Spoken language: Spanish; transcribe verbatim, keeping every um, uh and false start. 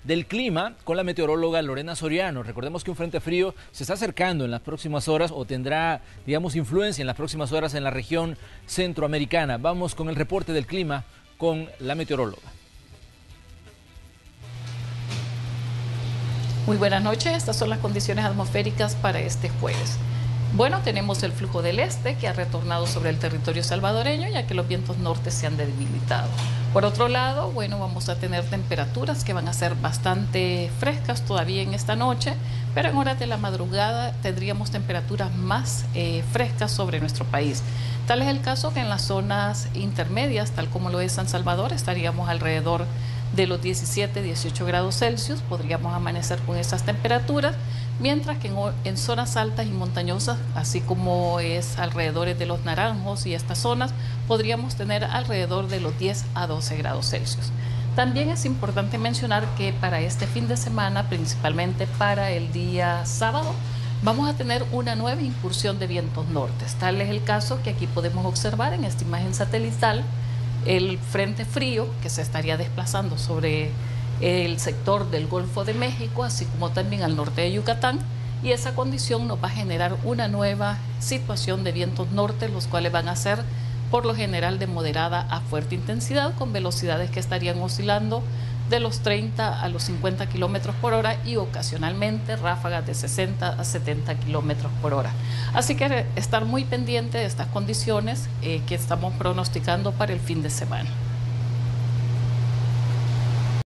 del clima con la meteoróloga Lorena Soriano. Recordemos que un frente frío se está acercando en las próximas horas o tendrá, digamos, influencia en las próximas horas en la región centroamericana. Vamos con el reporte del clima con la meteoróloga. Muy buenas noches, estas son las condiciones atmosféricas para este jueves. Bueno, tenemos el flujo del este que ha retornado sobre el territorio salvadoreño, ya que los vientos norte se han debilitado. Por otro lado, bueno, vamos a tener temperaturas que van a ser bastante frescas todavía en esta noche, pero en horas de la madrugada tendríamos temperaturas más eh, frescas sobre nuestro país. Tal es el caso que en las zonas intermedias, tal como lo es San Salvador, estaríamos alrededor de los diecisiete, dieciocho grados Celsius, podríamos amanecer con esas temperaturas, mientras que en, en zonas altas y montañosas, así como es alrededor de los Naranjos y estas zonas, podríamos tener alrededor de los diez a doce grados Celsius. También es importante mencionar que para este fin de semana, principalmente para el día sábado, vamos a tener una nueva incursión de vientos nortes. Tal es el caso que aquí podemos observar en esta imagen satelital el frente frío que se estaría desplazando sobre el sector del Golfo de México, así como también al norte de Yucatán, y esa condición nos va a generar una nueva situación de vientos norte, los cuales van a ser por lo general de moderada a fuerte intensidad, con velocidades que estarían oscilando de los treinta a los cincuenta kilómetros por hora y ocasionalmente ráfagas de sesenta a setenta kilómetros por hora. Así que estar muy pendiente de estas condiciones eh, que estamos pronosticando para el fin de semana.